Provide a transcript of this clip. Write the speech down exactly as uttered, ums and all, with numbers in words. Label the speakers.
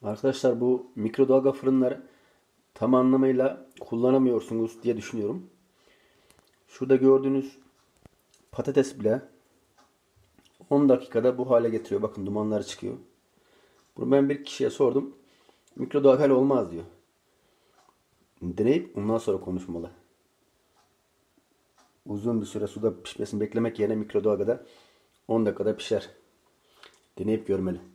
Speaker 1: Arkadaşlar bu mikrodalga fırınları tam anlamıyla kullanamıyorsunuz diye düşünüyorum. Şurada gördüğünüz patates bile on dakikada bu hale getiriyor. Bakın dumanları çıkıyor. Bunu ben bir kişiye sordum. Mikrodalga olmaz diyor. Deneyip ondan sonra konuşmalı. Uzun bir süre suda pişmesini beklemek yerine mikrodalgada on dakikada pişer. Deneyip görmeli.